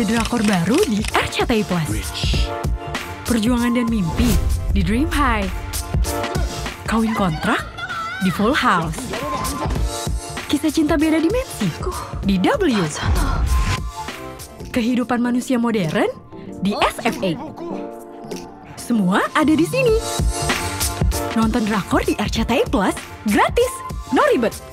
Ada drakor baru di RCTI Plus. Perjuangan dan mimpi di Dream High. Kawin kontrak di Full House. Kisah cinta beda dimensi di W. Kehidupan manusia modern di SFA. Semua ada di sini. Nonton drakor di RCTI Plus gratis, no ribet.